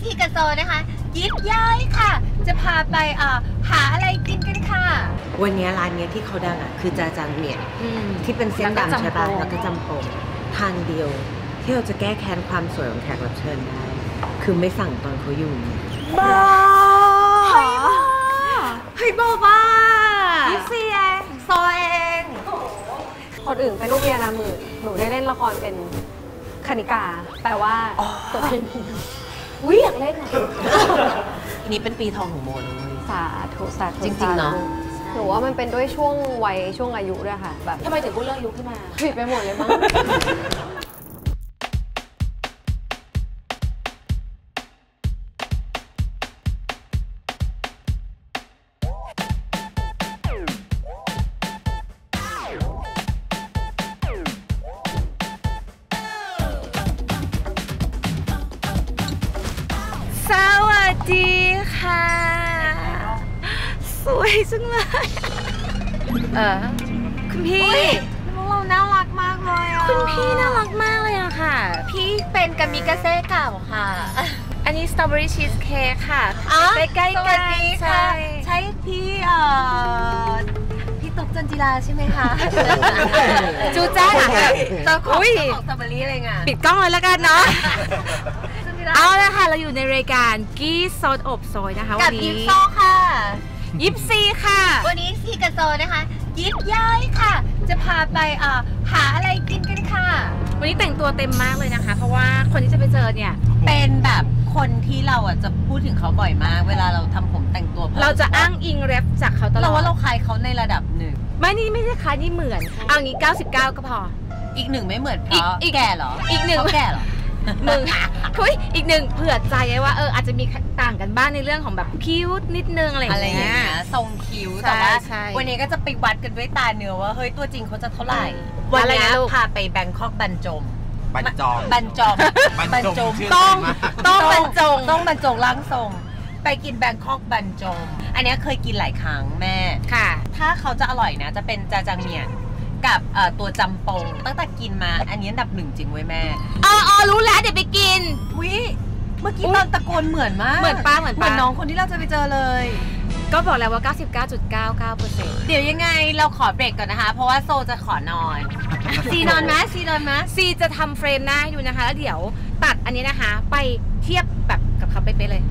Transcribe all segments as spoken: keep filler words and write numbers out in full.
ซีกับโซนะคะยิบย้อยค่ะจะพาไปเอ่อหาอะไรกินกันค่ะวันนี้ร้านนี้ที่เขาดังอ่ะคือจาจางเมียนที่เป็นเส้นดำใช่ป่ะแล้วก็จำปงทางเดียวที่เราจะแก้แค้นความสวยของแขกรับเชิญได้คือไม่สั่งตอนเขาอยู่บ้าเฮ้ยบ้าบ้ายิซีเองโซเองคนอื่นเป็นลูกเมียนามือหนูได้เล่นละครเป็นคณิกาแปลว่าตัวเองวิอยากเล่นอ่ะอันนี้เป็นปีทองของโมเลยสาธุสาธุจริงๆเนาะหนูว่ามันเป็นด้วยช่วงวัยช่วงอายุด้วยค่ะแบบทำไมถึงพูดเรื่องอายุขึ้นมาผิดไปหมดเลยมั้งสวัสดีค่ะสวยจังเลยเออคุณพี่เราน่ารักมากเลยอ่ะคุณพี่น่ารักมากเลยอะค่ะพี่เป็นกามิกาเซ่เก่าค่ะอันนี้สตรอเบอรี่ชีสเค้กค่ะใกล้ๆกันใช่ใช่พี่เอ่อพี่ตกจันจิราใช่ไหมคะจูแจ้ค่ะตัวของสตรอเบอรี่อะไรเงี้ยปิดกล้องเลยแล้วกันเนาะเอาละค่ะเราอยู่ในรายการกี้โซดอบโซยนะคะวันนี้กับยิปโซค่ะยิปซีค่ะวันนี้ซีกับโซนะคะยิบย้อยค่ะจะพาไปเอ่อหาอะไรกินกันค่ะวันนี้แต่งตัวเต็มมากเลยนะคะเพราะว่าคนที่จะไปเจอเนี่ยเป็นแบบคนที่เราอ่ะจะพูดถึงเขาบ่อยมากเวลาเราทำผมแต่งตัวเราจะอ้างอิงเรฟจากเขาตลอดเราว่าเราคล้ายเขาในระดับหนึ่งไม่นี่ไม่ใช่คล้ายนี่เหมือนเอางี้เก้าสิบเก้าก็พออีกหนึ่งไม่เหมือนเพราะอีกแก่เหรออีกหนึ่งแก่เหรอหนึ่งคุยอีกหนึ่งเผื่อใจไว้ว่าเอออาจจะมีต่างกันบ้างในเรื่องของแบบคิ้วนิดนึงอะไรอย่างเงี้ยทรงคิ้วแต่ว่าวันนี้ก็จะไปวัดกันด้วยตาเนื้อว่าเฮ้ยตัวจริงเขาจะเท่าไหร่วันนี้พาไปแบงคอกบรรจงบรรจงบรรจงบรรจงต้องต้องบรรจงต้องบรรจงร่างทรงไปกินแบงคอกบรรจงอันนี้เคยกินหลายครั้งแม่ค่ะถ้าเขาจะอร่อยนะจะเป็นจาจางเมียนกับตัวจำปงตั้งแต่กินมาอันนี้อันดับหนึ่งจริงไว้แม่อ๋ออ๋อรู้แล้วเดี๋ยวไปกินวิเมื่อกี้ตอนตะโกนเหมือนมากเหมือนป้าเหมือนป้าน้องคนที่เราจะไปเจอเลยก็บอกแล้วว่า เก้าสิบเก้าจุดเก้าเก้าเปอร์เซ็นต์เดี๋ยวยังไงเราขอเบรกก่อนนะคะเพราะว่าโซจะขอนอนซีนอนไหมซีนอนไหมซีจะทำเฟรมหน้าอยู่นะคะแล้วเดี๋ยวตัดอันนี้นะคะไปเทียบแบบกับเขาเป๊ะๆเลย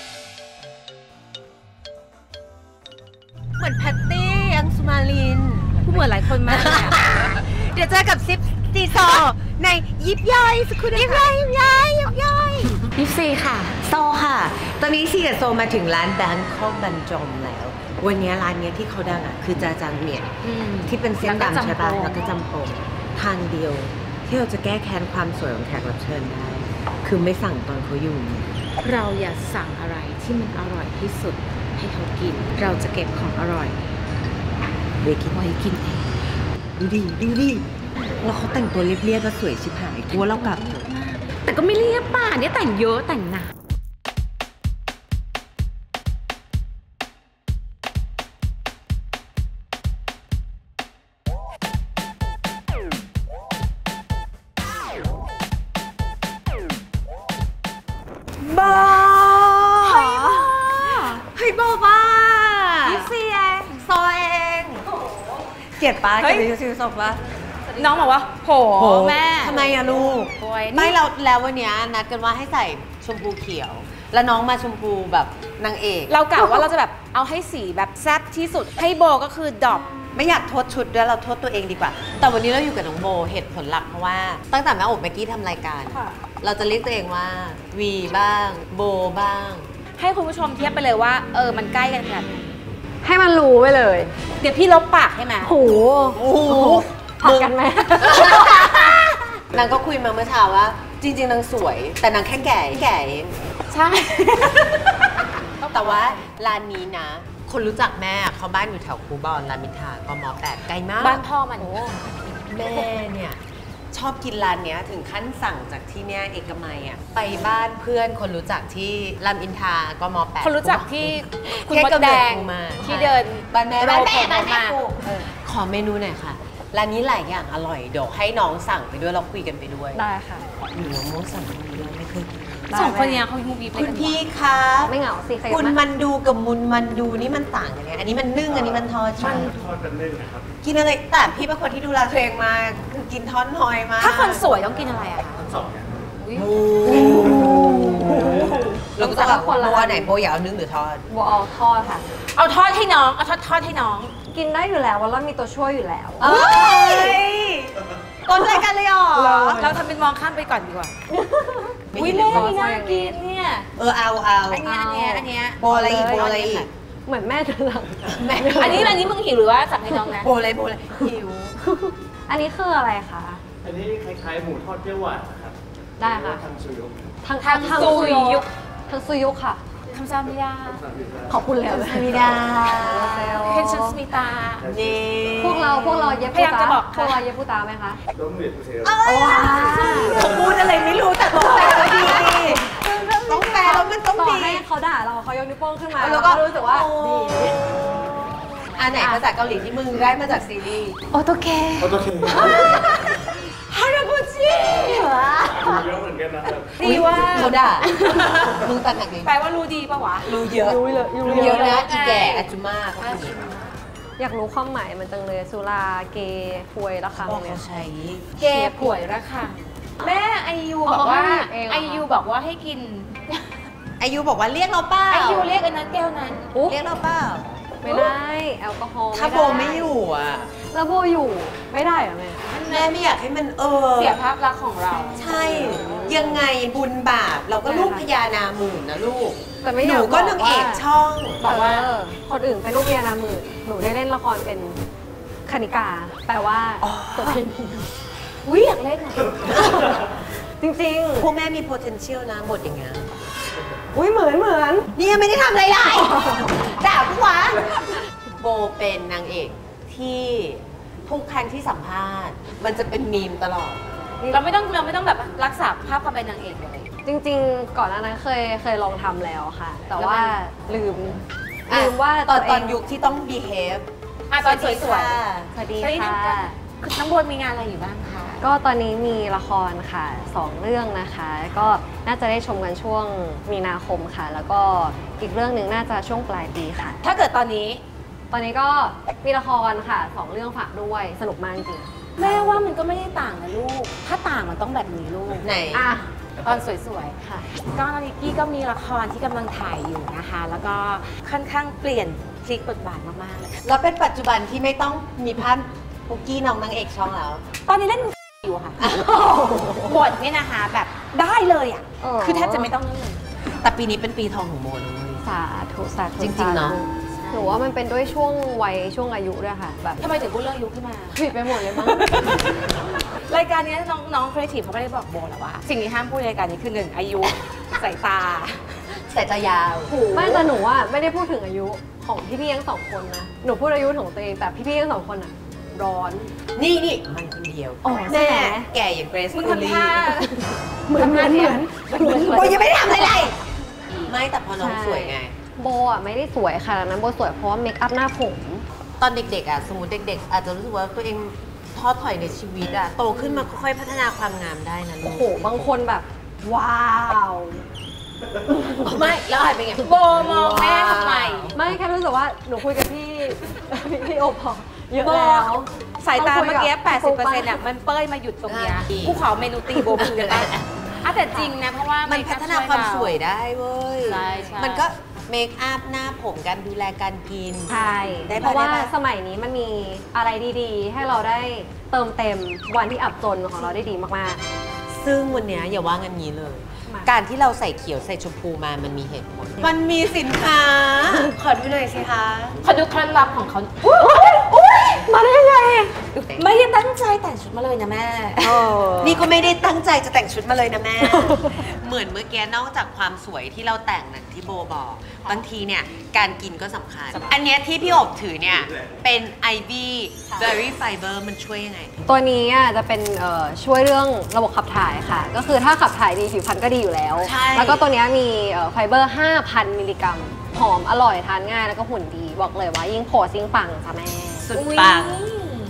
เหมือนแพตตี้อังสุมาลินผู้เหมือนหลายคนมากเดี๋ยวเจอกับซิปซีโซในยิบย่อยสักครู่ยิบย่อยยิบย่อยยิบย่อยยิปซีค่ะโซค่ะตอนนี้ซีกับโซมาถึงร้านแบงคอกบรรจงแล้ววันนี้ร้านนี้ที่เขาดังอ่ะคือจาจางเมียนที่เป็นเส้นดำใช่ป่ะแล้วก็จำปงทางเดียวที่เราจะแก้แค้นความสวยของแขกรับเชิญได้คือไม่สั่งตอนเขาอยู่เราอย่าสั่งอะไรที่มันอร่อยที่สุดให้เขากินเราจะเก็บของอร่อยเด็กกินไว้กินเองดูดิดูดิแล้วเขาแต่งตัวเรียบๆแล้วสวยชิบหายกลัวเรากลับแต่ก็ไม่เรียบป่ะเนี่ยแต่งเยอะแต่งหนักบ้าเฮ้ยบ้าบ้ายิซีเองโซเองเกลียดป้าเกลียดยูซีโซป่ะน้องบอกว่าโหแม่ทำไมอะลูกไม่เราแล้ววันนี้นัดกันว่าให้ใส่ชมพูเขียวแล้วน้องมาชมพูแบบนางเอกเรากะว่าเราจะแบบเอาให้สีแบบแซ่บที่สุดให้โบก็คือดรอปไม่อยากโทษชุดด้วยเราโทษตัวเองดีกว่าแต่วันนี้เราอยู่กับน้องโบเหตุผลหลักเพราะว่าตั้งแต่แม่อบเมื่อกี้ทำรายการเราจะเรียกตัวเองว่าวีบ้างโบบ้างให้คุณผู้ชมเทียบไปเลยว่าเออมันใกล้กันขนาดให้มันรู้ไปเลยเดี๋ยวพี่ลบปากให้มาโหโอ้โหผักกันไหมนางก็คุยมาเมื่อเช้าว่าจริงๆนางสวยแต่นางแค่แก่แก่ใช่แต่ว่าร้านนี้นะคนรู้จักแม่เขาบ้านอยู่แถวคูบอนรามอินทรากม.แปดไกลมากบ้านพ่อมันแม่เนี่ยชอบกินร้านเนี้ยถึงขั้นสั่งจากที่เนี้ยเอกมัยอ่ะไปบ้านเพื่อนคนรู้จักที่รามอินทรากม.แปดคนรู้จักที่คุณมดแดงที่เดินบ้านแม่บ้านแม่บ้านแม่ขอเมนูหน่อยค่ะร้านนี้หลายอย่างอร่อยเดี๋ยวให้น้องสั่งไปด้วยเราคุยกันไปด้วยได้ค่ะหนูน้องสั่งไปด้วยไม่เคยกินสองคนเนี้ยเขามูบีไปคุณกันพี่คะไม่เหงาสิใครคุณมันดูกับมุนมันดูนี่มันต่างกันไงอันนี้มันนึ่งอันนี้มันทอดใช่ไหมทอดเป็นนึ่งนะครับกินอะไรแต่พี่เป็นคนที่ดูแลตัวเองมาคือกินทอดหอยมาถ้าคนสวยต้องกินอะไรอะคะทั้งสองอย่างเราก็ต้องแบบโบอันไหนโบอยากเอานึ่งหรือทอดบัวเอาทอดค่ะเอาทอดให้น้องเอาทอดทอดให้น้องกินได้อยู่แล้วว่าเรามีตัวช่วยอยู่แล้วเอ้ยต้นรายการเลยเหรอเราทำเป็นมองข้ามไปก่อนดีกว่าไม่อุ้ยเห็นแม่เลยนี่น่ากินเนี่ยเออเอาเอาอันเนี้ยอันเนี้ยอันเนี้ยโบอะไรอีกโบอะไรอีกเหมือนแม่จะหลังแม่อันนี้อันนี้มึงหิวหรือว่าสั่งให้น้องนะโบอะไรโบอะไรหิวอันนี้คืออะไรคะอันนี้คล้ายๆหมูทอดเปรี้ยวหวานนะครับได้ค่ะทางซูยุทางทางทางซูซุยุยุทางซุยุค่ะคำซามิดาขอบคุณแล้วไม่ได้เคนชันสมิตานี่พวกเราพวกเราเย็บพยายามจะบอกพวกเราเย็บผู้ตาไหมคะต้มเลือดเซลว้าพูดอะไรไม่รู้แต่ต้องแปลแล้วดีต้องแปลแล้วมันต้องต่อดีให้เขาด่าเราเขายกนิ้วโป้งขึ้นมาแล้วก็เรารู้สึกว่าดีอันไหนภาษาเกาหลีที่มึงได้มาจากซีรีส์โอโตเคโอเคฮาราบุจิเยอะเหมือนกันนะครับดีว่าเขาด่ามึงตัดหนักเลยแปลว่ารู้ดีปะวะรู้เยอะรู้เลยรู้รู้เยเยอะอะนะนะอีแก่อาจุมาเขาพูดอยากรู้ความหมายมันจังเลยสุราเกพวยระคังบอกเนี่เขายใช้เกป่วยระค่ะ แม่ไอยูบอกว่าอ๋อเขาให้เองเหรอไอยูบอกว่าให้กินอายุบอกว่าเรียกเราเปล่าไอยูเรียกอันนั้นแก้วนั้นอุ๊เรียกเราเปล่าไม่ได้แอลกอฮอล์ถ้าโบไม่อยู่อ่ะแล้วโบอยู่ไม่ได้เหรอแม่แม่ไม่อยากให้มันเออเสียภาพลักษณ์ของเราใช่ ยังไงบุญบาปเราก็ลูกพญานาหมื่นนะลูกแต่ไม่หอยานูกก็บนางเอกช่องบอกว่าคนอื่นเป็นลูกเมียนาหมื่นหนูได้เล่นละครเป็นคณิกา แปลว่าตัวเพลงอุ้ยอยากเล่นอ่ะจริงพวกแม่มี potential นะบทอย่างเงี้ยๆ อุ้ยเหมือนเหมือนนี่ยังไม่ได้ทำอะไรเลย ด่าผู้วะโบเป็นนางเอกที่ทุกครั้งที่สัมภาษณ์ มันจะเป็นมีมตลอดเราไม่ต้องเราไม่ต้องแบบรักษาภาพความเป็นนางเอกเลยจริงๆ ก่อนหน้านั้นเคยเคยลองทำแล้วค่ะ แต่แล้วว่ามันลืมอ่ะลืมว่าตอนวเงตอนยุคที่ต้อง behave อ่ะตอนสวยสวัสดีค่ะสวัสดีๆเฮ้ยค่ะคือน้องโบมีงานอะไรอยู่บ้างคะก็ตอนนี้มีละครค่ะสองเรื่องนะคะ ก็น่าจะได้ชมกันช่วงมีนาคมค่ะ แล้วก็อีกเรื่องหนึ่งน่าจะช่วงปลายปีค่ะถ้าเกิดตอนนี้ตอนนี้ก็มีละครค่ะสองเรื่องฝากด้วยสนุกมากจริงแม่ว่ามันก็ไม่ได้ต่างนะลูก ถ้าต่างมันต้องแบบนี้ลูกไหนอ่ะตอนสวยค่ะๆก็นิกกี้ก็มีละครที่กำลังถ่ายอยู่นะคะ แล้วก็ค่อนข้างเปลี่ยนพลิกบทบาทมากๆเลยแล้วเป็นปัจจุบันที่ไม่ต้องมีภาพปุกกี้น้องนางเอกช่องแล้วตอนนี้เล่นอยู่ค่ะบทเนี่ยนะคะแบบได้เลยอ่ะเออคือแทบจะไม่ต้องนั่นเลยแต่ปีนี้เป็นปีทองของโมเลยสาธุสาธุจริงๆเนอะสธุหนูว่ามันเป็นด้วยช่วงวัยช่วงอายุด้วยค่ะ แบบทำไมถึงพูดเรื่องอายุขึ้นมาผิดไปหมดเลยมั้งรายการนี้น้องน้องครีเอทีฟเขาไม่ได้บอกโบแล้วว่า สิ่งที่ห้ามพูดในรายการนี้คือหนึ่งอายุ สายตาสายตายาวไม่แต่หนูว่าไม่ได้พูดถึงอายุของพี่ๆทั้งสองคนนะ หนูพูดอายุของตัวเองแต่พี่ๆทั้งสองคนอะร้อนนี่นี่มันคนเดียวอ๋อใช่แน่ไหมแก่อย่างเกรซมึงคูลี่ทำท่าเหมือนเหมือนเหมือนเหมือนโบยังไม่ได้ทำอะไรเลยไม่แต่พอน้องสวยไงโบอ่ะไม่ได้สวยขนาดนั้นโบสวยเพราะว่าเมคอัพหน้าผมตอนเด็กๆอ่ะสมมติเด็กๆ อาจจะรู้สึกว่าตัวเองท้อถอยในชีวิตอ่ะโตขึ้นมาค่อยๆพัฒนาความงามได้นะลูโอ้กโห บางคนแบบ ว้าวไม่แล้วหายไปไงโบมองแม่ทำไมไม่แค่รู้สึกว่าหนูคุยกับพี่ พี่พี่โอปอเยอะโบแล้วสายตาเมื่อกี้ต้แปงดคุสิบยเปอกัร์เซ็นต์เนี่ยมันเป้ยมาหยุดตรงเนี้ยอ่าผู้เขาเมนูตีโบคือกันได้อ่ะแต่จริงนะ เพราะว่ามันพัฒนาความสวยได้เว้ยใช่ใช่มันก็เมคอัพหน้าผมการดูแลการกินใช่ได้ปะเพราะว่าได้ปะสมัยนี้มันมีอะไรดีๆ ให้เราได้เติมเต็มวันที่อับจนของเราได้ดีมากซึ่งวันเนี้ยอย่าว่างันนี้เลยทำไมการที่เราใส่เขียวใส่ชมพูมามันมีเหตุผล มันมีสินค้า ขอดูหน่อยสิคะขอดูเคล็ดลับของเขาๆ มาได้ยังไงไม่ได้ตั้งใจแต่งชุดมาเลยนะแม่นี่ก็ไม่ได้ตั้งใจจะแต่งชุดมาเลยนะแม่ เหมือนเมื่อกี้นอกจากความสวยที่เราแต่งนะที่โบบอก บางทีเนี่ยการกินก็สำคัญ อันเนี้ยที่พี่อบถือเนี่ย เป็น ไอ วี Berry Fiber มันช่วยยังไงตัวนี้อ่ะจะเป็นเอ่อช่วยเรื่องระบบขับถ่ายค่ะ ก็คือถ้าขับถ่ายดีผิวพรรณก็ดีอยู่แล้วใช่แล้วก็ตัวเนี้ยมีเอ่อไฟเบอร์ ห้าพัน มิลลิกรัม หอมอร่อยทานง่ายแล้วก็หุ่นดี บอกเลยว่ายิ่งโพสยิ่งปังจ้ะแม่สุดปัง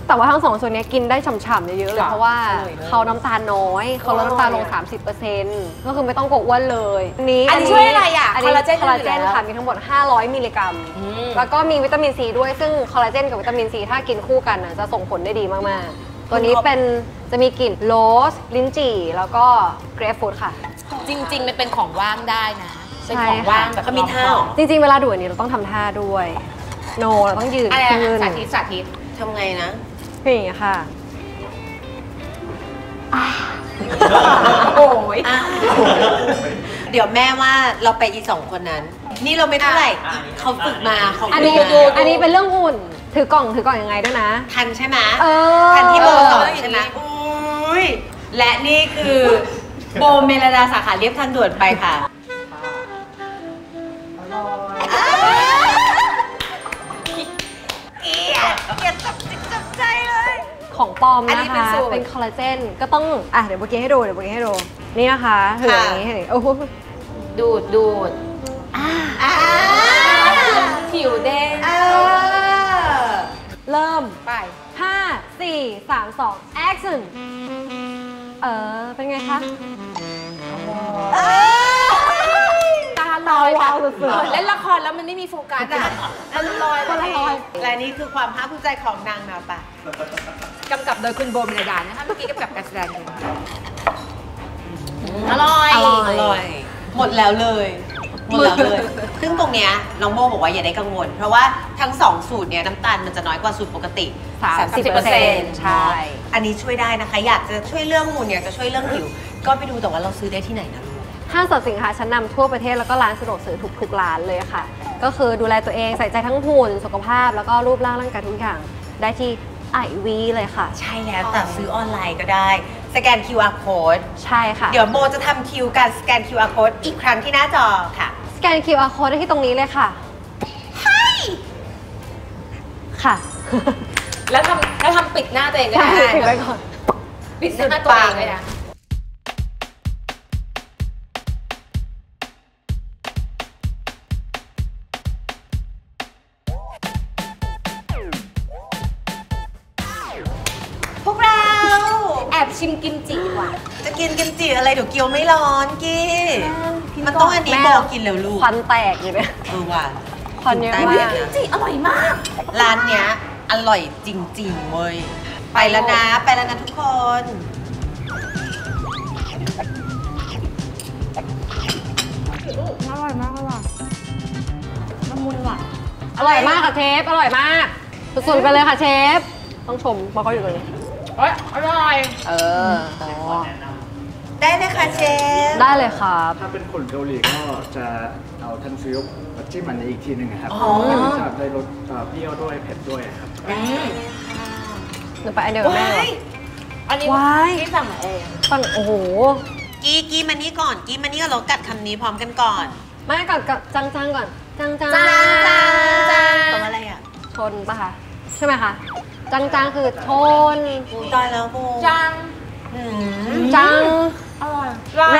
แต่ว่าทั้งสองส่วนนี้กินได้ฉ่ำๆเยอะๆเลยเพราะว่าเขาน้ำตาลน้อยเขาลดน้ำตาลลง สามสิบเปอร์เซ็นต์ ก็คือไม่ต้องกดอ้วนเลยอันนี้อันนี้ช่วยอะไรอ่ะอันคอนี้ลลาเจนคอลลาเจนค่ะมีทั้งหมดห้าร้อยมิลลิกรัมแล้วก็มีวิตามินซีด้วยซึ่งคอลลาเจนกับวิตามินซีถ้ากินคู่กันจะส่งผลได้ดีมากๆตัวนี้เป็นจะมีกลิ่นโรสลิ้นจี่แล้วก็เกรปฟรุตค่ะจริงๆมันเป็นของว่างได้นะเป็นใช่ของว่างแบบเขามีท่าจริงๆเวลาดูอันนี้เราต้องทำท่าด้วยโนเราต้องยืนอะไรขึ้นสาธิตสาธิตทำไงนะอย่างนี้ค่ะโอ้ยอ่ะเดี๋ยวแม่ว่าเราไปอีสองคนนั้น นี่เราไม่เท่าไหร่เขาฝึกมาเขาอันฝึนี้กมาอันนี้เป็นเรื่องหุ่นถือกล่องถือกล่องยังไงด้วยนะทันใช่ไหมเออทันที่โบสอนใช่ไหมอุ้ยและนี่คือโบเมลดาสาขาเรียบทางด่วนไปค่ะเกลียดเกลียดจับจิตจับใจเลยของปลอมอันนี้นะเป็นคะสูตรเป็นคอลลาเจนก็ต้องอ่ะเดี๋ยวเมื่อกี้ให้ดูเดี๋ยวเมื่อกี้ให้ดูนี่นะคะถืออย่างนี้ให้ดูโอ้โหดูดดูดอ่าผิวเด้งเออเริ่มไปห้า สี่ สาม สอง action เออเป็นไงคะตาลอยตาวาวสุดๆเล่นละครแล้วมันไม่มีโฟกัสอ่ะมันลอยคนละลอยและนี่คือความภาคภูมิใจของนางแมวป่ากำกับโดยคุณโบเมลดานะคะเมื่อกี้กำกับการแสดงอยู่อร่อยอร่อยอร่อย หมดแล้วเลย หมดแล้วเลย ซึ่งตรงเนี้ยน้องโบบอกว่าอย่าได้กังวล เพราะว่าทั้งสองสูตรเนี้ยน้ำตาลมันจะน้อยกว่าสูตรปกติสามสิบเปอร์เซ็นต์ ใช่อันนี้ช่วยได้นะคะ อยากจะช่วยเรื่องหุ่นอยากจะช่วยเรื่องผิว ก็ไปดูแต่ว่าเราซื้อได้ที่ไหนนะลูกห้างสรรพสินค้าชั้นนำทั่วประเทศแล้วก็ร้านสะดวกซื้อทุกๆร้านเลยค่ะ ก็คือดูแลตัวเองใส่ใจทั้งหุ่นสุขภาพแล้วก็รูปร่างร่างกายทุกอย่างได้ที่ไอวีเลยค่ะใช่แล้วแต่ซื้อออนไลน์ก็ได้ สแกน คิว อาร์ code ใช่ค่ะเดี๋ยวโบจะทำคิวการสแกน คิว อาร์ code อีกครั้งที่หน้าจอค่ะสแกน คิว อาร์ code ได้ที่ตรงนี้เลยค่ะค่ะแล้วทำแล้วทำปิดหน้าตัวเองก็ใช่ได้ปิดไว้ก่อนปิดหน้าตัวเองเลยนะพวกเราแอบชิมกิมจิดีกว่าจะกินกิมจิอะไรเดี๋ยวเกี๊ยวไม่ร้อนกี้มันต้องอันนี้แม่โบกินแล้วลูกควันแตกอยู่เนี่ยเออว่ะควันเยอะได้มากไหกิมจิอร่อยมากร้านเนี้ยอร่อยจริงๆเว้ยไปแล้วนะ ไปแล้วนะทุกคนอร่อยมากเลยว่ะละมุนว่ะอร่อยมากค่ะเชฟ อร่อยมาก สุดๆไปเลยค่ะเชฟ ต้องชมเพราะเขาอยู่ตรงนี้เอ้ยอร่อยเออได้เลยค่ะเชฟได้เลยครับถ้าเป็นคนเกาหลีก็จะเอาทันฟิวมาจิ้มอันนี้อีกทีหนึ่งนะครับอ๋อมันจะได้รสเอ่อเปรี้ยวด้วยเผ็ดด้วยครับหนูไปอันเดียวกับแม่เหรออันนี้ว้ายที่สั่งมาเองตั้งโอ้โหกี้กี้มานี่ก่อนกี้มานี่เรากัดคำนี้พร้อมกันก่อนไม่ก่อนกับจังจังๆก่อน จังจังจังจังจังตัวอะไรอ่ะชนปะคะ ใช่ไหมคะ จังจังคือชนอุ๊ยตายแล้วโบจังอืมจังอร่อยไร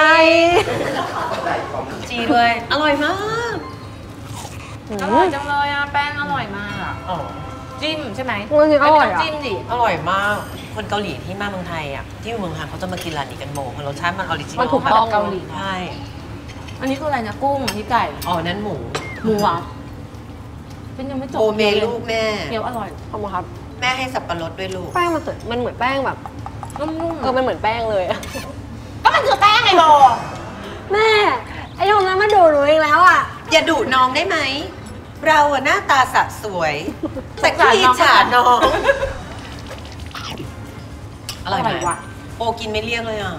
จีด้วยอร่อยมากอร่อยจังเลยอ่ะแป้งอร่อยมากอ่ะอ๋อจิ้มใช่ไหมมันจริงอร่อยไม่ต้งอ่ะจิ้มดิอร่อยมาก คนเกาหลีที่มาเมืองไทยอ่ะที่อยู่เมืองไทยเขาจะมากินร้านนี้กันโบเพราะรสชาติมันออริจินอลมันถูกต้องเกาหลีใช่อันนี้คืออะไรนะกุ้งอันนี้ไก่อ๋อนั่นหมูหมูอ่ะเป็นยังไม่จบโบเมลูกแม่เคี้ยวอร่อยขอบคุณครับแม่ให้สับปะรดด้วยลูกแป้งมันเหมือนมันเหมือนแป้งแบบนุ่มเออ มันเหมือนแป้งเลยอะๆก็มันคือแป้งไงโบแม่ ไอ้คนนั้นมาดูหนูเองแล้วอ่ะอย่าดุน้องได้ไหม เราอะหน้าตาสะสวย แต่ขี้อิจฉาน้อง อร่อยไหมว่ะโอกินไม่เลี่ยงเลยอ่ะ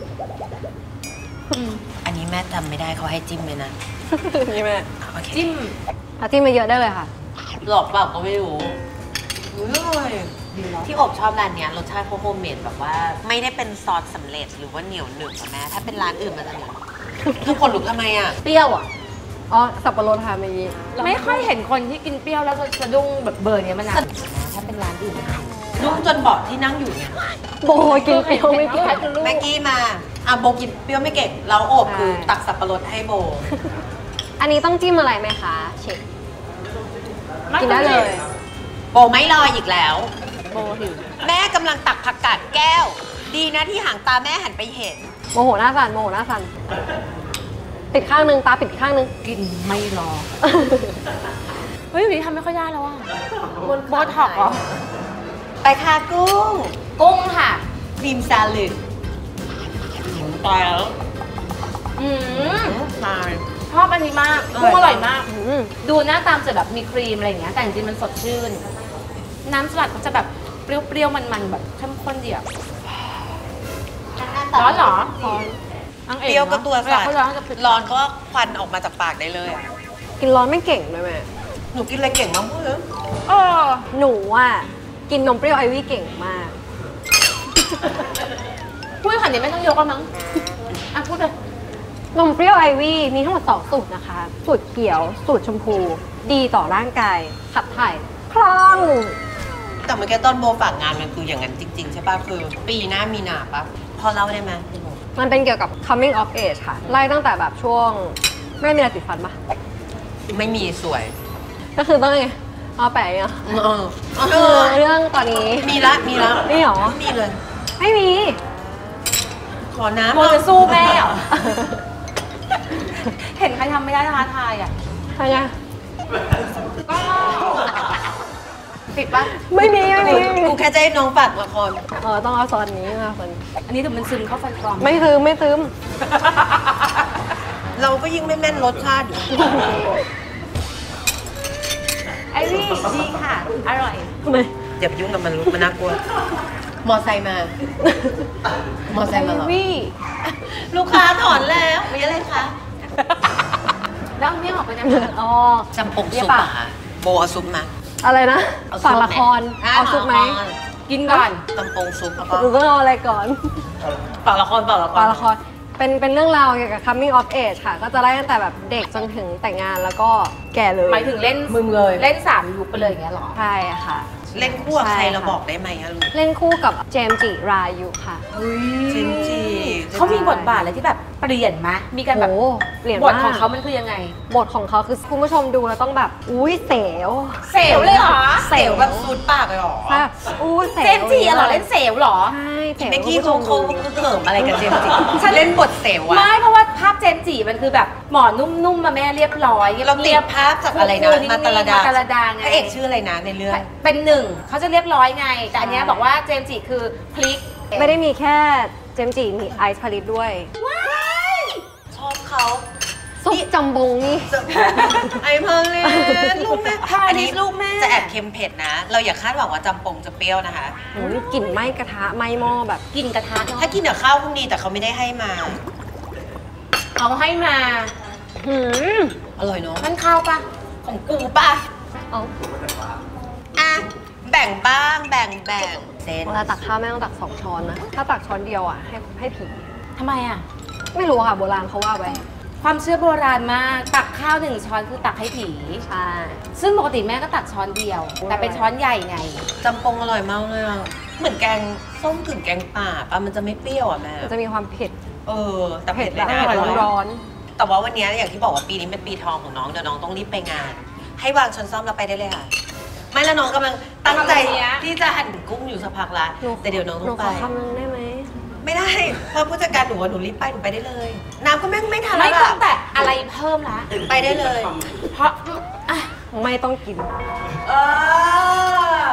อันนี้แม่จำไม่ได้เขาให้จิ้มเลยนะนี่แม่อ่ะโอเคจิ้มเอาจิ้มมาเยอะได้เลยค่ะหลอกเปล่าก็ไม่รู้อุ๊ยอร่อยที่อบชอบร้านเนี้ยรสชาติเขาโฮมเมดแบบว่า ไม่ได้เป็นซอสสำเร็จหรือว่าเหนียวหนึบอะแม่ถ้าเป็นร้านอื่นมันจะเหนียวทุกคนลุกทำไมอ่ะเปรี้ยวอ่ะอ๋อ สับปะรดค่ะเมื่อกี้ไม่ค่อยเห็นคนที่กินเปรี้ยวแล้วสะดุ้งแบบเบอร์เนี้ยมานานถ้าเป็นร้านอื่นนุ่มจนเบาะที่นั่งอยู่เนี่ยโบกินเปรี้ยวไม่เก่งแม็กกี้มาอ่ะโบกินเปรี้ยวไม่เก่งเราโอบคือใช่ตักสับปะรดให้โบอันนี้ต้องจิ้มอะไรไหมคะ เชฟกินได้เลยโบไม่รออีกแล้วโบหิวแม่กำลังตักผักกาดแก้ว ดีนะที่หางตาแม่หันไปเห็นโมโหหน้าสั่นโมโหหน้าสั่นปิดข้างนึงตาปิดข้างนึงกินไม่รอ เฮ้ยอยู่ดีทำไม่ค่อยได้แล้วอ่ะโบท็อกเหรอไปค่ะกุ้งกุ้งค่ะครีมซาลิดตายแล้วอืมตายชอบอันนี้มากกุ้งอร่อยมากอืมดูหน้าตามจะแบบมีครีมอะไรอย่างเงี้ยแต่จริงๆมันสดชื่น น้ำสลัดก็จะแบบเปรี้ยวๆมันๆแบบเข้มข้นดีอะร้อนเหรอร้อนอังเปรี้ยวก็ตัวสั่สั่นร้อนก็จะร้อนก็ควันออกมาจากปากได้เลยอะกินร้อนไม่เก่งเลยแม่หนูกินอะไรเก่งมากพูดเลยเออหนูอ่ะกินนมเปรี้ยวไอวี่เก่งมากพูดขนาดนี้ไม่ต้องยกแล้วมั้งอ่ะพูดเลยนมเปรี้ยวไอวี่มีทั้งหมดสองสูตรนะคะ สูตรเขียว สูตรชมพู ดีต่อร่างกาย ขับถ่ายคล่องแต่เมื่อกี้ตอนโบฝากงานมันคืออย่างนั้นจริง ๆ ใช่ป่ะ คือปีหน้ามีนาป่ะ พอเล่าได้ไหมมันเป็นเกี่ยวกับ coming of age ค่ะ ไล่ตั้งแต่แบบช่วงแม่มีอะไรติดฟันปะไม่มีสวยก็คือต้องไงเอาแปะอ่ะเออคือเรื่องตอนนี้มีละมีละนี่หรอไม่มีเลยไม่มีขอน้ำโมจะสู้แม่เหรอ เห็นใครทำไม่ได้ท้าทายอ่ะใช่ไงปิดปะไม่มีไม่มีไม่มีกูแค่จะให้น้องฝากละครเออต้องเอาซอนนี้มาคนอันนี้เดี๋ยวมันซึมเข้าฟันปลอมไม่ซึมไม่ซึมเราก็ยิ่งไม่แม่นรสชาติอยู่ไอวี่ดีค่ะ อร่อยทำไมอย่าไปยุ่งกับมันรู้มันน่ากลัว มอไซค์มา มอไซค์มาเหรอวี่ลูกค้าถอนแล้วมีอะไรคะแล้วเอาเนี่ยออกไปยังอ๋อจำปงเรียซุกปปะอะค่ะโบเอาซุปมาอะไรนะเอาซุปฝากละครอ่ะเอาซุปไหมกินก่อนจำปงซุปแล้วก็หรือต้องเอาอะไรก่อนฝากละครฝากละครฝากละคร เป็นเป็นเรื่องราวเกี่ยวกับ coming of age ค่ะ ก็จะไล่ตั้งแต่แบบเด็กจนถึงแต่งงานแล้วก็แก่เลยหมายถึงเล่นมึงเลยเล่นสามยุคไปเลยอย่างเงี้ยเหรอใช่ค่ะเล่นคู่กับใครใช่ค่ะเราบอกได้ไหมอะลูกเล่นคู่กับเจมส์จิรายุค่ะเจนจีเขามีบทบาทอะไรที่แบบเปลี่ยนไหมมีการแบบโอ้เปลี่ยนบทมากของเขามันคือยังไงบทของเขาคือคุณผู้ชมดูแล้วต้องแบบ อุ้ยเสวเสวเลยเหรอเสียวแบบสูดปากเลยเหรอใช่อุ้ยเสวเจมส์จีอะเหรอเล่นเสวเหรอใช่เสวเมื่อกี้คุณเขาผู้ชมเขาดูเขาเขิมอะไรกับเจมส์จีฉันเล่นบทเสียวอะไม่เพราะว่าภาพเจมส์จีมันคือแบบหมอนุ่มๆมาแม่เรียบร้อยเราติเรีดยบภาพจากอะไรนะคู่ๆมาตาลดามาตาลดาไงพระเอกชื่ออะไรนะในเรื่องเป็นหนึ่งเขาจะเรียบร้อยไง แต่อันเนี้ยบอกว่าเจมส์จีคือพลิกไม่ได้มีแค่เจมส์จิมีไอซ์พาริสด้วยชอบเขาซุปจำบงนี่ไอ้เพิ่งเลยลูกแม่อันนี้ลูกแม่จะแอบเค็มเผ็ดนะ เราอย่าคาดหวังว่าจำปงจะเปรี้ยวนะคะโอ้ยกลิ่นไหม้กระทะไหม้หม้อแบบกินกระทะเนาะถ้ากินกับข้าวคงดีแต่เขาไม่ได้ให้มาเอาให้มาหืมอร่อยเนาะมันเข้าปะของกูป่ะเอาอ่ะแบ่งบ้างแบ่งแบ่งเซนเวลาตักข้าวแม่ต้องตักสองช้อนนะ ถ้าตักช้อนเดียวอ่ะให้ให้ผีทำไมอ่ะไม่รู้ค่ะโบราณเขาว่าไว้ความเชื่อโบราณมาก ตักข้าวหนึ่งช้อนคือตักให้ผีใช่ซึ่งปกติแม่ก็ตักช้อนเดียว แต่เป็นช้อนใหญ่ไงจำปงอร่อยมากเลยอ่ะ เหมือนแกงส้มกึ่งแกงป่าปะมันจะไม่เปรี้ยวอ่ะแม่มันจะมีความเผ็ดเออ แต่เผ็ดแบไม่บได้อร่อยเลยร้อนแต่ว่าวันนี้อย่างที่บอกว่าปีนี้เป็นปีทองของน้องเดี๋ยวน้องต้องรีบไปงาน ให้วางช้อนซ่อมแล้วไปได้เลยค่ะ ไม่แล้วน้องกำลังตั้งใจที่จะหั่นกุ้งอยู่สักพักละๆหนูแต่เดี๋ยวน้องหต้นูองขไปอคำนึงได้ไหมไม่ได้เพราะผู้จัดการหนูว่าหนูรีบไปหนูไปได้เลย น้ำก็ไม่ไม่ทันไม่แล้วต้อล่ะงแต่อะไรเพิ่มละไปได้เลยเพราะอ่ะไม่ต้องกินเออ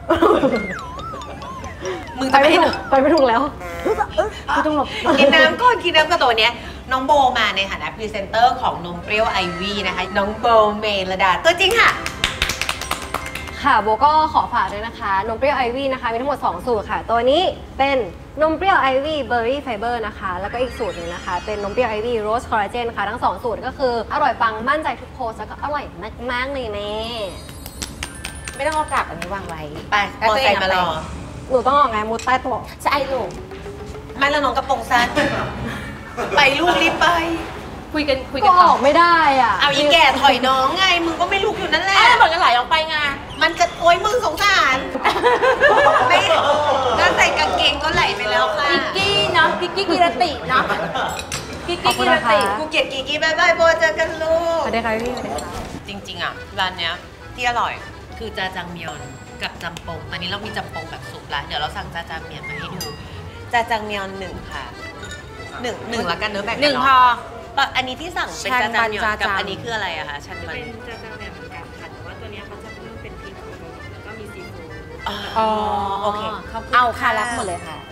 มึงไปจะไปไม่ให้ถูกไปไม่ถูกแล้วไม่ต้องหลบกินน้ำก่อนกินน้ำกับตัวเนี้ยน้องโบมาในฐานะพรีเซนเตอร์ของนมเปรี้ยวไอวี่นะคะ น้องโบเมลดาตัวจริงค่ะค่ะโบก็ขอฝากด้วยนะคะ นมเปรี้ยวไอวี่นะคะ มีทั้งหมดสองสูตรค่ะ ตัวนี้เป็นนมเปรี้ยวไอวี่เบอร์รี่ไฟเบอร์นะคะ แล้วก็อีกสูตรหนึงนะคะ เป็นนมเปรี้ยวไอวี่โรสคอลลาเจนค่ะทั้งสองสูตรก็คืออร่อยปังมั่นใจทุกโพสแล้วก็อร่อยมากๆเลยแม่ไม่ต้องเอากลับอันนี้วางไว้ไปมอไซค์มารอหนูต้องออกไงมุดใต้โต๊ะใช่ลูกไม่แล้วน้องกระโปรงสั้นไปลูกรีบไปคุยกันคุยก็กันอต่ออกไม่ได้อ่ะเอาอีแก่ถอยน้องไง มึงก็ไม่ลุกอยู่นั่นแหละอ้าวบอกกันไหลออกไปไงมันจะโอยมึงสงสารไม่ก็ใส่กางเกงก็ไหลไปแล้วค่ะกิกกี้เนาะกิกกี้กิรติเนาะกิกขอกี้บคุกิณรนะคะติกูเกลียดกีกี้บายบายโบเจอกันลูกสวัสดีค่ะพี่สวัสดีค่ะจริงๆอ่ะร้านเนี้ยที่อร่อยคือจาจังเมียนกับจำปงตอนนี้เรามีจำปงแบบสุกแล้วเดี๋ยวเราสั่งจาจางเมียนมาให้ดูจาจางเมียนหนึ่งค่ะหนึ่งหนึ่งละกันเนื้อแบ่งหนึ่งพออันนี้ที่สั่งเป็นจาจางเมียนกับอันนี้คืออะไรอะคะชันบันเป็นจาจางแบบเหมือนกันค่ะแต่ว่าตัวเนี้ยเขาจะเพิ่มเป็นพริกแล้วก็มีซีฟู้ดอ๋อโอเคเอาค่ะรับหมดเลยค่ะ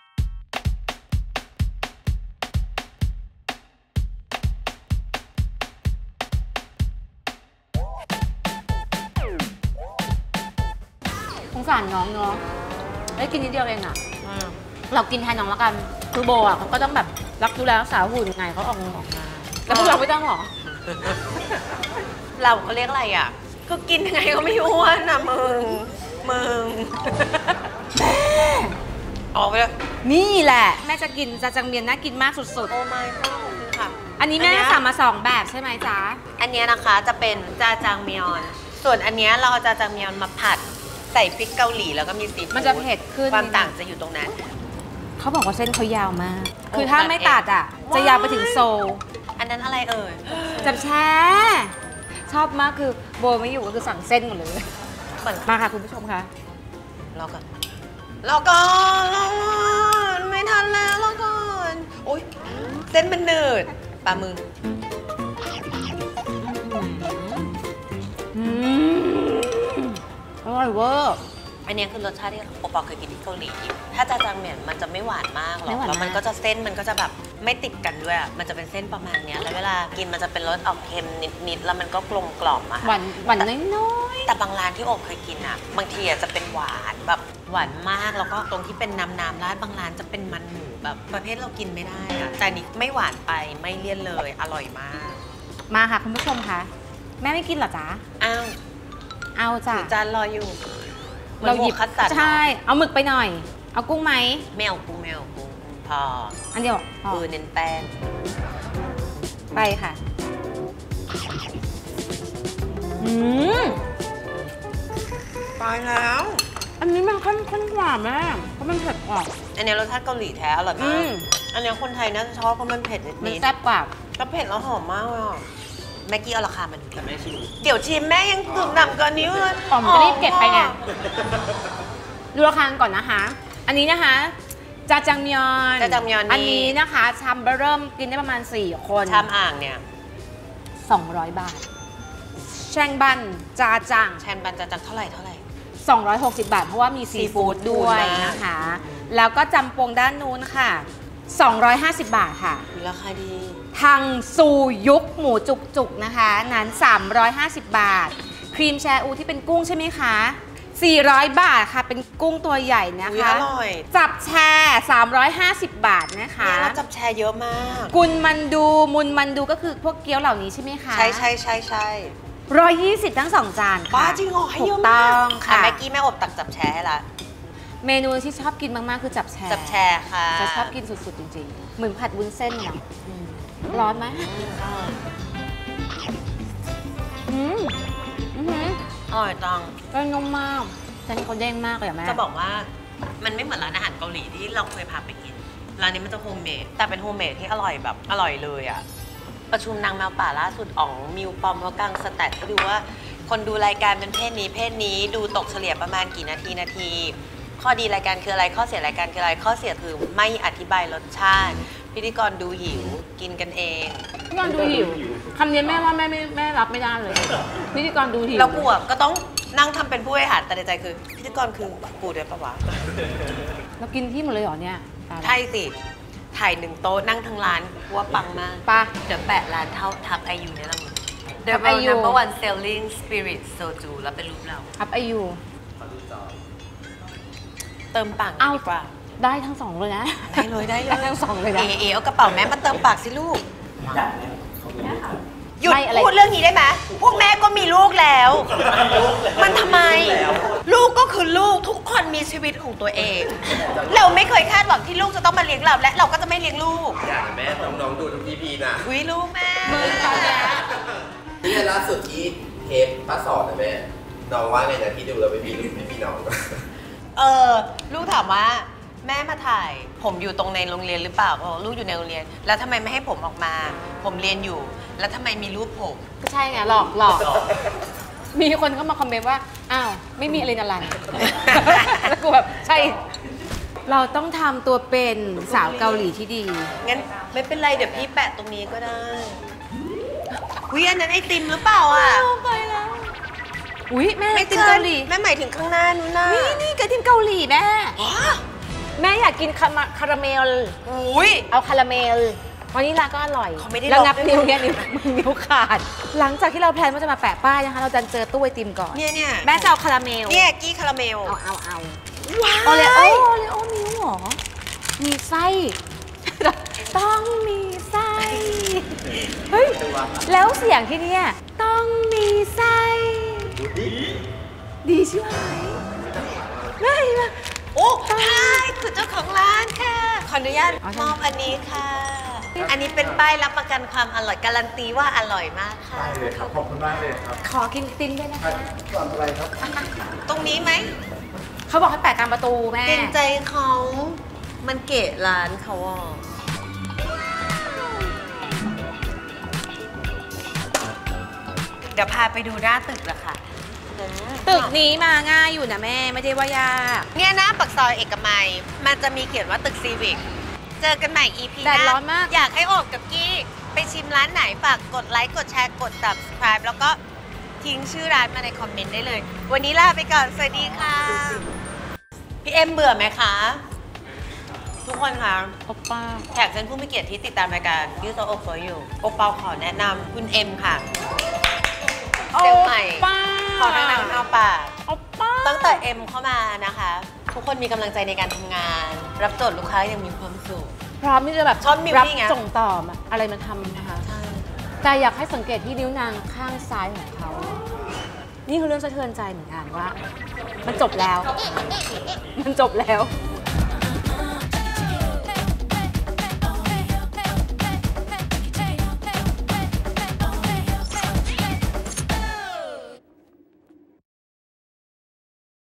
สงสารน้องเนาะได้กินนิดเดียวเองอะเรากินแทนน้องแล้วกันคือโบอะเขาก็ต้องแบบรักดูแลรักษาหุ่นไงเขาออกเงินออกมาแล้วพวกเราไม่ต้องหรอเราเขาเรียกอะไรอ่ะก็กินยังไงก็ไม่อ้วนนะมึงมึงออกไปเลยนี่แหละแม่จะกินจาจังเมียนน่ากินมากสุดโอ้ไม่ก็ขอบคุณค่ะๆอันนี้แม่สั่งมาสองแบบใช่ไหมจ๊ะอันเนี้ยนะคะจะเป็นจาจางเมียนส่วนอันเนี้ยเราเอาจาจางเมียนมาผัดใส่พริกเกาหลีแล้วก็มีซีฟู้ดมันจะเผ็ดขึ้นความต่างจะอยู่ตรงนั้นเขาบอกว่าเส้นเขายาวมากโอ้คือถ้าไม่ตัดอ่ะว้ายจะยาวไปถึงโซลอันนั้นอะไรเอ่ยจับแช่ ชอบมากคือโบไม่อยู่ก็คือสั่งเส้นหมดเลยเหมือนมาค่ะคุณผู้ชมคะรอก่อนรอก่อนรอก่อนไม่ทันแล้วรอก่อนโอ๊ยเส้นมันหนืดปลามืออืมอร่อยเวอร์อันเนี้ยคือรสชาติที่โอปอเคยกินที่เกาหลี ถ้าจาจางเมียนมันจะไม่หวานมากหรอก แล้วมันก็จะเส้นมันก็จะแบบไม่ติดกันด้วยอะมันจะเป็นเส้นประมาณเนี้ยแล้วเวลากินมันจะเป็นรสออกเค็มนิดๆแล้วมันก็กลมกล่อมอะหวานหวานน้อยแต่บางร้านที่โอบเคยกินอะบางทีอะจะเป็นหวานแบบหวานมากแล้วก็ตรงที่เป็นน้ำน้ำร้านบางร้านจะเป็นมันหมูแบบประเภทเรากินไม่ได้อะแต่อันนี้ไม่หวานไปไม่เลี่ยนเลยอร่อยมากๆมาค่ะคุณผู้ชมคะแม่ไม่กินเหรอจ๊ะอ้าวเอาจ้ะถือจานรออยู่เราหยิบคัดสัตว์ใช่ เอาหมึกไปหน่อย เอากุ้งไหมแมวกุ้งแมวกุ้งพออันเดียวพอคือเน้นแป้งไปค่ะ อืมตายแล้วอันนี้มันข้นข้นกว่าแม่เพราะมันเผ็ดกว่าอันนี้รสชาติเกาหลีแท้อร่อยอืมากมอันนี้คนไทยน่าจะชอบเพราะมันเผ็ดนิดมันนิดแซ่บกว่าแล้วเผ็ดแล้วหอมมากเลยอ่ะแม็กกี้เอาราคามาดูแต่แม่ชิมเดี๋ยวชิมแม่ยังกึ่งหนำเกินนิ้วเลยอ๋อมจะรีบเก็บไปไง ดูราคาก่อนนะคะ อันนี้นะคะ จาจังมยอนจาจังมยอนอันนี้นะคะชามเบอร์เริ่มกินได้ประมาณ สี่ คนชามอ่างเนี่ยสองร้อย บาท แชงบันจาจังแชนบันจะจังเท่าไหร่เท่าไหร่สองร้อยหกสิบ บาท เพราะว่ามีซีฟู้ดซีฟู้ดด้วยมากนะคะ แล้วก็จำปงด้านนู้นค่ะ สองร้อยห้าสิบ บาทค่ะราคาดีทางซูยุกหมูจุกๆนะคะ นั้น สามร้อยห้าสิบ บาท ครีมแชอูที่เป็นกุ้งใช่ไหมคะ สี่ร้อย บาทค่ะ เป็นกุ้งตัวใหญ่นะอุ๊ยคะอร่อยจับแชร์ สามร้อยห้าสิบ บาทนะคะเนี่ยเราจับแชร์เยอะมากกุนมันดูมุนมันดูก็คือพวกเกี๊ยวเหล่านี้ใช่ไหมคะใช่ใช่ใช่ใช่ร้อยยี่สิบทั้งสองจานค่ะบ้าจริงเหรอให้เยอะถูกมาต้กองอ่ค่ะแม็กกี้แม่อบตักจับแชร์ให้ละเมนูที่ชอบกินมากๆคือจับแชร์จับแชร์ค่ะจะชอบกินสุดๆจริงๆ เหมือนผัดวุ้นเส้นเนาะร้อนไหมอืมอือหืออร่อยจังก็นุ่มมากเส้นเขาเด้งมากเลยอะแม่จะบอกว่ามันไม่เหมือนร้านอาหารเกาหลีที่เราเคยพาไปกิน ร้านนี้มันจะโฮมเมดแต่เป็นโฮมเมดที่อร่อยแบบอร่อยเลยอะประชุมนางแมวป่าล่าสุดอ๋องมิวปอมเขากางสแตทให้ดูว่าคนดูรายการเป็นเพศนี้เพศนี้ดูตกเฉลี่ยประมาณกี่นาทีนาที ข้อดีรายการคืออะไรข้อเสียรายการคืออะไรข้อเสียคือไม่อธิบายรสชาติ พิธีกรดูหิวกินกันเองพิธีกรดูหิวคำนี้แม่ว่าแม่ไม่แม่รับไม่ได้เลยพิธีกรดูหิวแล้วกูอะก็ต้องนั่งทำเป็นผู้บริหารแต่ในใจคือพิธีกรคือกูเดี๋ยวปะวะเรากินที่หมดเลยเหรอเนี่ยตายแล้วใช่สิ ถ่ายหนึ่งโต๊ะนั่งทั้งร้านว่าปังมากปะเดี๋ยวแปะร้านเท่าทับไอยูเนี่ยละมึง The ทับ ไอยู number one selling spirit soju แล้วเป็นรูปเราอัพไอยูเติมปากเอ้าดีกว่าได้ทั้งสองเลยนะได้เลยได้เลยได้ทั้งสองเลยเอนะเอเอากระเป๋าแม่มาเติมปากสิลูก หยุดไม่อะไรพูดเรื่องนี้ได้ไหมพวกแม่ก็มีลูกแล้ว มันทำไม ลูกก็คือลูกทุกคนมีชีวิตของตัวเอง เราไม่เคยคาดหวังที่ลูกจะต้องมาเลี้ยงเราและเราก็จะไม่เลี้ยงลูกอย่านะแม่น้องๆดูทุก อี พี นะอุ้ยลูกแม่มือตอนเนี้ยนี่ล่าสุดที่เทปป้าสอนนะแม่ น้องว่าไงนะที่ดูแล้วไม่มีลูกไม่มีน้องเออลูกถามว่าแม่มาถ่าย ผมอยู่ตรงในโรงเรียนหรือเปล่าบอกลูกอยู่ในโรงเรียน แล้วทำไมไม่ให้ผมออกมา ผมเรียนอยู่ แล้วทำไมมีรูปผมก็ใช่ไงหลอกหลอกมีคนเข้ามาคอมเมนต์ว่าอ้าวไม่มีอะไรนารัน แล้วกูแบบใช่เราต้องทำตัวเป็นสาวเกาหลีที่ดีงั้นไม่เป็นไรเดี๋ยวพี่แปะตรงนี้ก็ได้วิอันนั้นไอติมหรือเปล่าอ่ะไปแล้วอุ้ยแม่ไม่ติมเกาหลีแม่หมายถึงข้างหน้านู้นน่ะนี่นี่ไก่ติมเกาหลีแม่แม่อยากกินคาราคาราเมลอุ้ยเอาคาราเมลวานิลาก็อร่อยเขาไม่ได้แล้วงับล็อกนิ้วด้วยเนี่ยนิ้วมือนิ้วขาด หลังจากที่เราแพลนว่าจะมาแปะป้ายนะคะ เราดันเจอตู้ไอติมก่อนเนี่ยเนี่ยแม่จะเอาคาราเมลเนี่ยกี้คาราเมลเอาเอาเอาว้าวโอเลโอโอเลโอมีหรอ มีไส้ ต้องมีไส้ เฮ้ย แล้วเสียงที่เนี่ยต้องมีไส้ ดีใช่ไหมไม่มาโอ้ใช่คือเจ้าของร้านค่ะ ขออนุญาตอ๋อใช่มอบอันนี้ค่ะ อันนี้เป็นป้ายรับประกันความอร่อยการันตีว่าอร่อยมากค่ะได้เลยครับ ขอบคุณมากเลยครับขอกินติมด้วยนะคะก่อนอะไรครับตรงนี้ไหมเขาบอกให้แปะกลางประตูแม่เกรงใจเขามันเกะร้านเขาอ่ะเดี๋ยวพาไปดูหน้าตึกละค่ะตึกนี้มาง่ายอยู่นะแม่ไม่ได้ว่ายากเนี่ยหน้าปากซอยเอกมัย มันจะมีเขียนว่าตึกซีวิก เจอกันใหม่ อี พี หแดดน้าร้อนมากอยากให้โอบกับกี้ ไปชิมร้านไหนฝากกดไลค์ กดแชร์ กด subscribe แล้วก็ทิ้งชื่อร้านมาในคอมเมนต์ได้เลย วันนี้ลาไปก่อน สวัสดีค่ะ พี่เอ็มเบื่อไหมคะ ทุกคนคะโอป้าแขกเป็นผู้มีเกียรติที่ติดตามรายการยืดโต๊ะอกโซอยู่โอเปาขอแนะนำคุณเอ็มค่ะเซลลใหม่ป้าขอทั้งน้ำข้าวปากโอป้าตั้งแต่เอ็มเข้ามานะคะ ทุกคนมีกำลังใจในการทำงาน รับโจทย์ลูกค้ายังมีความสุขพร้อมที่จะแบบชอบมิวรับนี่ไงส่งต่อมาอะไรมาทำนะคะ แต่อยากให้สังเกตที่นิ้วนางข้างซ้ายของเขา นี่คือเรื่องสะเทือนใจเหมือนกันว่า มันจบแล้ว มันจบแล้ว